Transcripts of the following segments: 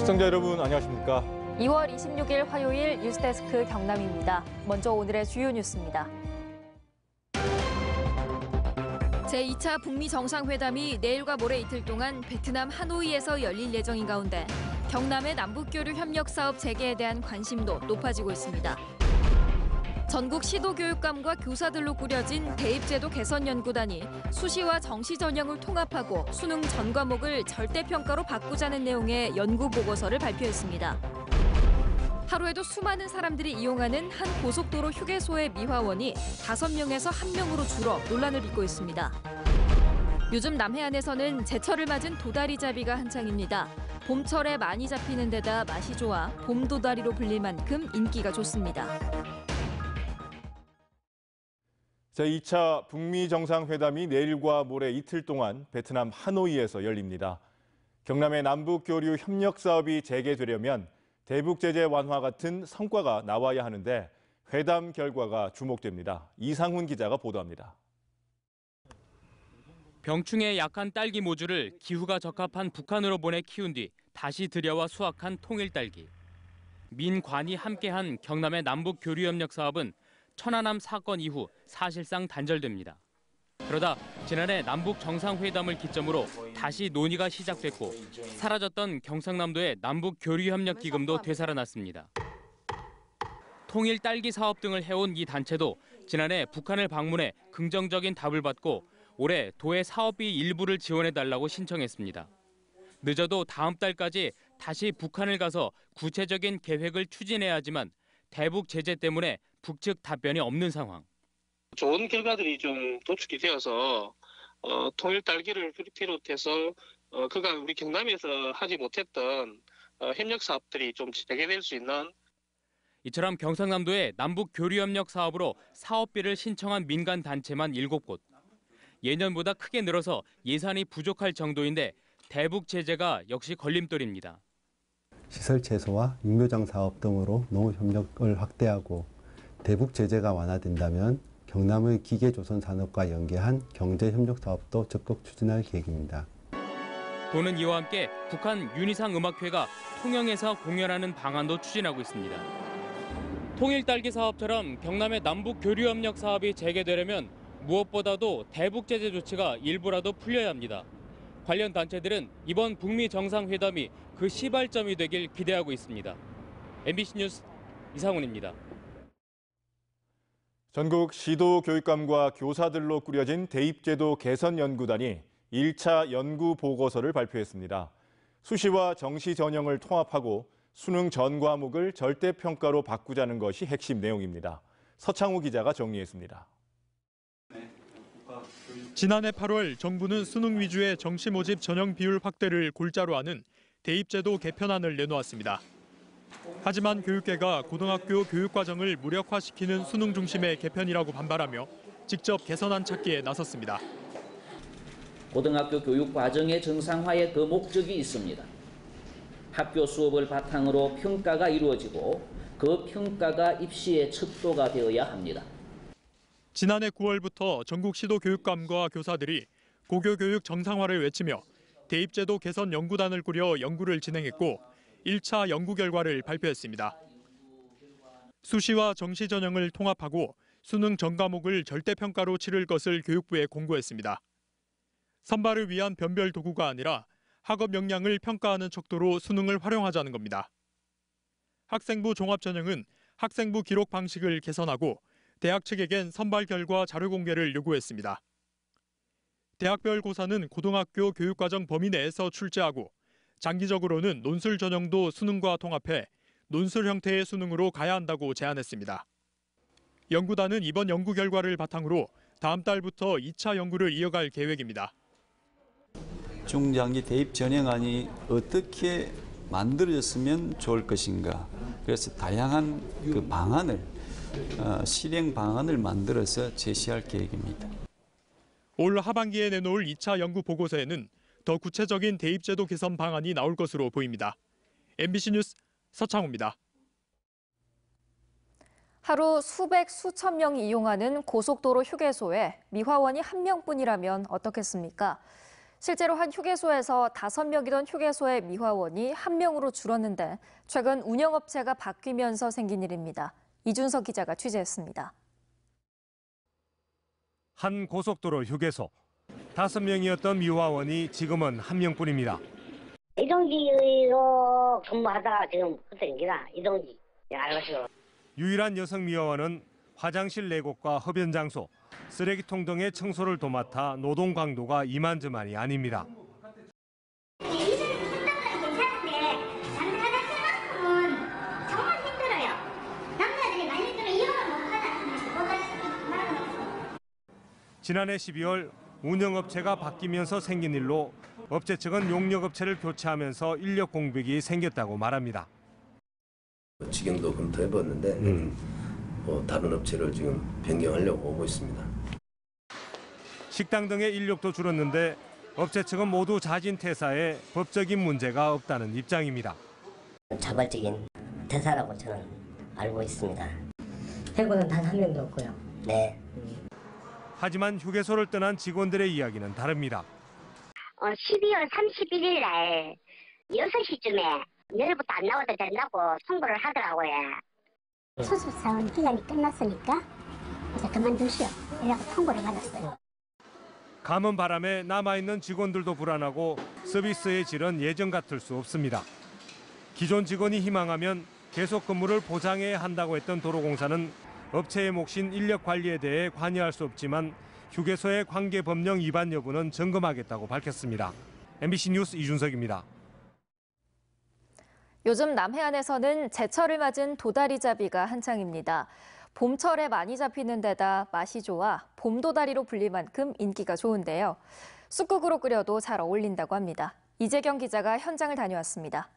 시청자 여러분 안녕하십니까? 2월 26일 화요일 뉴스데스크 경남입니다. 먼저 오늘의 주요 뉴스입니다. 제2차 북미 정상회담이 내일과 모레 이틀 동안 베트남 하노이에서 열릴 예정인 가운데 경남의 남북교류 협력 사업 재개에 대한 관심도 높아지고 있습니다. 전국 시도교육감과 교사들로 꾸려진 대입제도 개선연구단이 수시와 정시 전형을 통합하고 수능 전 과목을 절대평가로 바꾸자는 내용의 연구보고서를 발표했습니다. 하루에도 수많은 사람들이 이용하는 한 고속도로 휴게소의 미화원이 5명에서 1명으로 줄어 논란을 빚고 있습니다. 요즘 남해안에서는 제철을 맞은 도다리잡이가 한창입니다. 봄철에 많이 잡히는 데다 맛이 좋아 봄도다리로 불릴 만큼 인기가 좋습니다. 제2차 북미 정상회담이 내일과 모레 이틀 동안 베트남 하노이에서 열립니다. 경남의 남북교류 협력 사업이 재개되려면 대북 제재 완화 같은 성과가 나와야 하는데 회담 결과가 주목됩니다. 이상훈 기자가 보도합니다. 병충해 약한 딸기 모주를 기후가 적합한 북한으로 보내 키운 뒤 다시 들여와 수확한 통일딸기. 민관이 함께한 경남의 남북교류협력 사업은 천안함 사건 이후 사실상 단절됩니다. 그러다 지난해 남북 정상회담을 기점으로 다시 논의가 시작됐고 사라졌던 경상남도의 남북교류협력기금도 되살아났습니다. 통일 딸기 사업 등을 해온 이 단체도 지난해 북한을 방문해 긍정적인 답을 받고 올해 도의 사업비 일부를 지원해달라고 신청했습니다. 늦어도 다음 달까지 다시 북한을 가서 구체적인 계획을 추진해야 하지만 대북 제재 때문에 북측 답변이 없는 상황. 좋은 결과들이 좀 도출이 되어서 통일 딸기를 비롯해서 그간 우리 경남에서 하지 못했던 협력 사업들이 좀 재개될 수 있는. 이처럼 경상남도에 남북 교류협력 사업으로 사업비를 신청한 민간 단체만 7곳. 예년보다 크게 늘어서 예산이 부족할 정도인데 대북 제재가 역시 걸림돌입니다. 시설 채소와 육묘장 사업 등으로 농업 협력을 확대하고 대북 제재가 완화된다면 경남의 기계조선 산업과 연계한 경제협력 사업도 적극 추진할 계획입니다. 도는 이와 함께 북한 윤희상 음악회가 통영에서 공연하는 방안도 추진하고 있습니다. 통일딸기 사업처럼 경남의 남북 교류협력 사업이 재개되려면 무엇보다도 대북 제재 조치가 일부라도 풀려야 합니다. 관련 단체들은 이번 북미 정상회담이 그 시발점이 되길 기대하고 있습니다. MBC 뉴스 이상훈입니다. 전국 시도교육감과 교사들로 꾸려진 대입제도 개선연구단이 1차 연구 보고서를 발표했습니다. 수시와 정시 전형을 통합하고 수능 전 과목을 절대평가로 바꾸자는 것이 핵심 내용입니다. 서창우 기자가 정리했습니다. 지난해 8월 정부는 수능 위주의 정시 모집 전형 비율 확대를 골자로 하는 대입제도 개편안을 내놓았습니다. 하지만 교육계가 고등학교 교육과정을 무력화시키는 수능 중심의 개편이라고 반발하며 직접 개선안 찾기에 나섰습니다. 고등학교 교육과정의 정상화에 그 목적이 있습니다. 학교 수업을 바탕으로 평가가 이루어지고 그 평가가 입시의 척도가 되어야 합니다. 지난해 9월부터 전국 시도교육감과 교사들이 고교교육 정상화를 외치며 대입제도 개선 연구단을 꾸려 연구를 진행했고 1차 연구 결과를 발표했습니다. 수시와 정시 전형을 통합하고 수능 전 과목을 절대평가로 치를 것을 교육부에 공고했습니다. 선발을 위한 변별 도구가 아니라 학업 역량을 평가하는 척도로 수능을 활용하자는 겁니다. 학생부 종합전형은 학생부 기록 방식을 개선하고 대학 측에겐 선발 결과 자료 공개를 요구했습니다. 대학별 고사는 고등학교 교육과정 범위 내에서 출제하고 장기적으로는 논술 전형도 수능과 통합해 논술 형태의 수능으로 가야 한다고 제안했습니다. 연구단은 이번 연구 결과를 바탕으로 다음 달부터 2차 연구를 이어갈 계획입니다. 중장기 대입 전형안이 어떻게 만들어졌으면 좋을 것인가. 그래서 다양한 그 방안을 실행 방안을 만들어서 제시할 계획입니다. 올 하반기에 내놓을 2차 연구 보고서에는 더 구체적인 대입제도 개선 방안이 나올 것으로 보입니다. MBC 뉴스 서창우입니다. 하루 수백, 수천 명이 이용하는 고속도로 휴게소에 미화원이 1명뿐이라면 어떻겠습니까? 실제로 한 휴게소에서 5명이던 휴게소의 미화원이 1명으로 줄었는데 최근 운영업체가 바뀌면서 생긴 일입니다. 이준석 기자가 취재했습니다. 한 고속도로 휴게소. 5명이었던 미화원이 지금은 1명뿐입니다. 이동지로 근무하다가 지금 그때입니다. 이동지. 알겠어요. 유일한 여성 미화원은 화장실 내곡과 흡연 장소, 쓰레기통 등의 청소를 도맡아 노동 강도가 이만저만이 아닙니다. 지난해 12월 운영업체가 바뀌면서 생긴 일로 업체 측은 용역업체를 교체하면서 인력 공백이 생겼다고 말합니다. 지경도 검토해봤는데 다른 업체를 지금 변경하려고 하고 있습니다. 식당 등의 인력도 줄었는데 업체 측은 모두 자진 퇴사에 법적인 문제가 없다는 입장입니다. 자발적인 퇴사라고 저는 알고 있습니다. 해고는 단 1명도 없고요. 네. 하지만 휴게소를 떠난 직원들의 이야기는 다릅니다. 12월 31일 날 6시쯤에 내일부터 안 나와도 된다고 통보를 하더라고요. 수습사원 기간이 끝났으니까 이제 그만두시오. 이라고 통보를 받았어요. 감은 바람에 남아있는 직원들도 불안하고 서비스의 질은 예전 같을 수 없습니다. 기존 직원이 희망하면 계속 근무를 보장해야 한다고 했던 도로공사는 업체의 몫인 인력 관리에 대해 관여할 수 없지만 휴게소의 관계 법령 위반 여부는 점검하겠다고 밝혔습니다. MBC 뉴스 이준석입니다. 요즘 남해안에서는 제철을 맞은 도다리잡이가 한창입니다. 봄철에 많이 잡히는 데다 맛이 좋아 봄도다리로 불릴 만큼 인기가 좋은데요. 쑥국으로 끓여도 잘 어울린다고 합니다. 이재경 기자가 현장을 다녀왔습니다.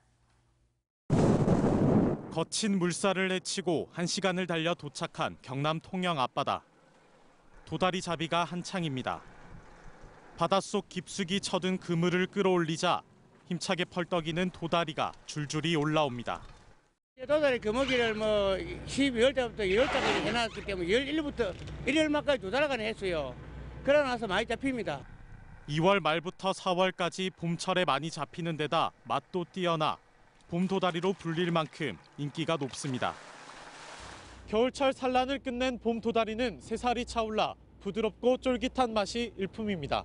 거친 물살을 헤치고 1시간을 달려 도착한 경남 통영 앞바다. 도다리 잡이가 한창입니다. 바닷속 깊숙이 쳐든 그물을 끌어올리자 힘차게 펄떡이는 도다리가 줄줄이 올라옵니다. 도다리 그물기를 12월 때부터 2월까지 해놨기 때문에 11일부터 1일 말까지 도다리가 했어요. 그러고 나서 많이 잡힙니다. 2월 말부터 4월까지 봄철에 많이 잡히는 데다 맛도 뛰어나 봄도다리로 불릴 만큼 인기가 높습니다. 겨울철 산란을 끝낸 봄도다리는 새살이 차올라 부드럽고 쫄깃한 맛이 일품입니다.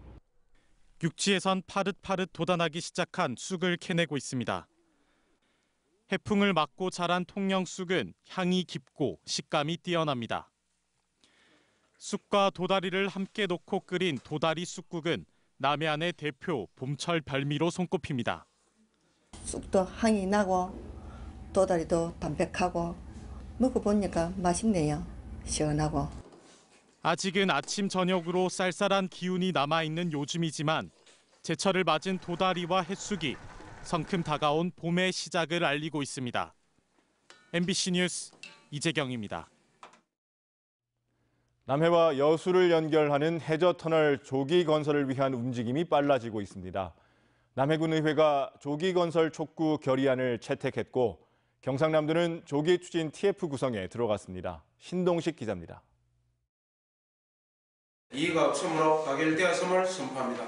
육지에선 파릇파릇 돋아나기 시작한 쑥을 캐내고 있습니다. 해풍을 맞고 자란 통영 쑥은 향이 깊고 식감이 뛰어납니다. 쑥과 도다리를 함께 넣고 끓인 도다리 쑥국은 남해안의 대표 봄철 별미로 손꼽힙니다. 쑥도 향이 나고 도다리도 담백하고 먹어보니까 맛있네요. 시원하고. 아직은 아침 저녁으로 쌀쌀한 기운이 남아있는 요즘이지만 제철을 맞은 도다리와 햇쑥이 성큼 다가온 봄의 시작을 알리고 있습니다. MBC 뉴스 이재경입니다. 남해와 여수를 연결하는 해저터널 조기 건설을 위한 움직임이 빨라지고 있습니다. 남해군의회가 조기 건설 촉구 결의안을 채택했고 경상남도는 조기 추진 TF 구성에 들어갔습니다. 신동식 기자입니다. 이의가 없으므로 가결되었음을 선포합니다.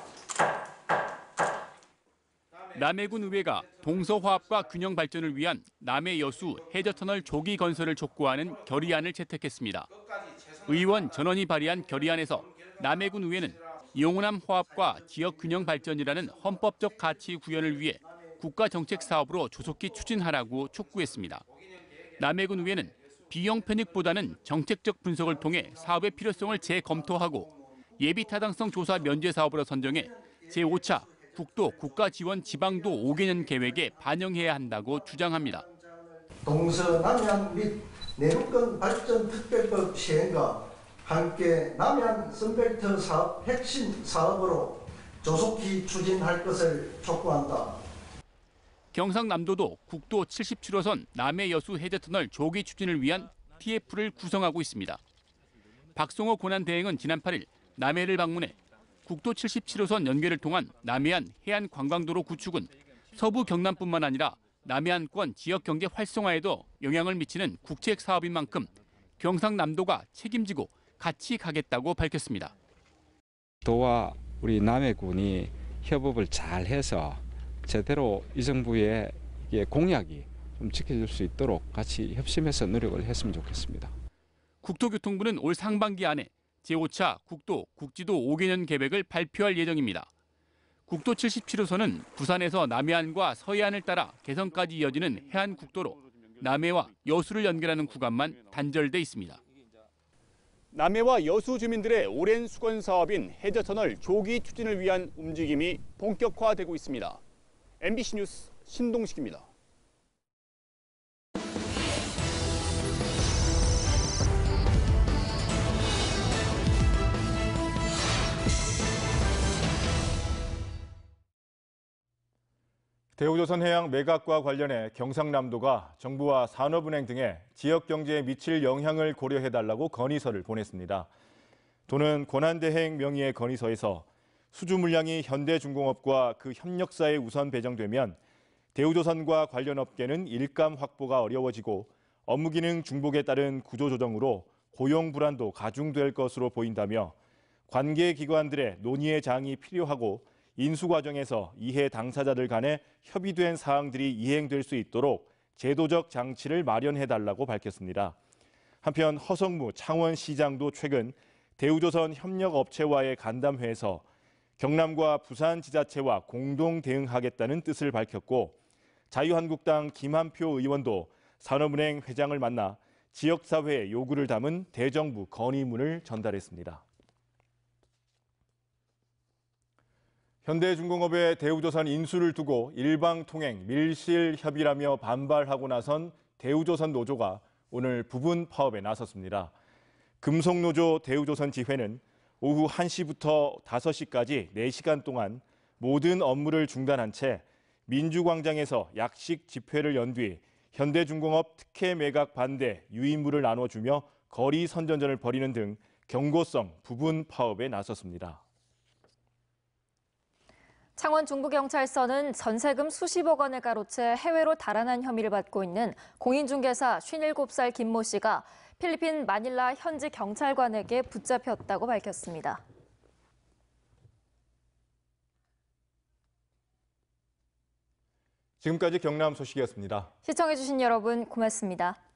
남해군 의회가 동서화합과 균형 발전을 위한 남해 여수 해저터널 조기 건설을 촉구하는 결의안을 채택했습니다. 의원 전원이 발의한 결의안에서 남해군 의회는 영호남 화합과 지역 균형 발전이라는 헌법적 가치 구현을 위해 국가 정책 사업으로 조속히 추진하라고 촉구했습니다. 남해군 의회는 비용 편익보다는 정책적 분석을 통해 사업의 필요성을 재검토하고 예비 타당성 조사 면제 사업으로 선정해 제5차 국도 국가 지원 지방도 5개년 계획에 반영해야 한다고 주장합니다. 동서남해안 및 내륙권 발전 특별법 시행과 함께 남해안 선벨트 사업 핵심 사업으로 조속히 추진할 것을 촉구한다. 경상남도도 국도 77호선 남해 여수 해저터널 조기 추진을 위한 TF를 구성하고 있습니다. 박성호 권한대행은 지난 8일 남해를 방문해 국도 77호선 연결을 통한 남해안 해안 관광도로 구축은 서부 경남뿐만 아니라 남해안권 지역 경제 활성화에도 영향을 미치는 국책 사업인 만큼 경상남도가 책임지고 같이 가겠다고 밝혔습니다. 도와 우리 남해군이 협업을 잘 해서 제대로 이 정부의 공약이 좀 지켜질 수 있도록 같이 협심해서 노력을 했으면 좋겠습니다. 국토교통부는 올 상반기 안에 제5차 국도, 국지도 5개년 계획을 발표할 예정입니다. 국도 77호선은 부산에서 남해안과 서해안을 따라 개성까지 이어지는 해안국도로 남해와 여수를 연결하는 구간만 단절돼 있습니다. 남해와 여수 주민들의 오랜 수건 사업인 해저터널 조기 추진을 위한 움직임이 본격화되고 있습니다. MBC 뉴스 신동식입니다. 대우조선해양 매각과 관련해 경상남도가 정부와 산업은행 등에 지역 경제에 미칠 영향을 고려해달라고 건의서를 보냈습니다. 도는 권한대행 명의의 건의서에서 수주 물량이 현대중공업과 그 협력사에 우선 배정되면 대우조선과 관련 업계는 일감 확보가 어려워지고 업무기능 중복에 따른 구조조정으로 고용 불안도 가중될 것으로 보인다며 관계기관들의 논의의 장이 필요하고 인수 과정에서 이해 당사자들 간에 협의된 사항들이 이행될 수 있도록 제도적 장치를 마련해달라고 밝혔습니다. 한편 허성무 창원시장도 최근 대우조선 협력업체와의 간담회에서 경남과 부산지자체와 공동 대응하겠다는 뜻을 밝혔고 자유한국당 김한표 의원도 산업은행 회장을 만나 지역사회의 요구를 담은 대정부 건의문을 전달했습니다. 현대중공업의 대우조선 인수를 두고 일방통행, 밀실협의라며 반발하고 나선 대우조선 노조가 오늘 부분 파업에 나섰습니다. 금속노조 대우조선 지회는 오후 1시부터 5시까지 4시간 동안 모든 업무를 중단한 채 민주광장에서 약식 집회를 연 뒤 현대중공업 특혜 매각 반대 유인물을 나눠주며 거리 선전전을 벌이는 등 경고성 부분 파업에 나섰습니다. 창원 중부경찰서는 전세금 수십억 원을 가로채 해외로 달아난 혐의를 받고 있는 공인중개사 57살 김모 씨가 필리핀 마닐라 현지 경찰관에게 붙잡혔다고 밝혔습니다. 지금까지 경남 소식이었습니다. 시청해주신 여러분 고맙습니다.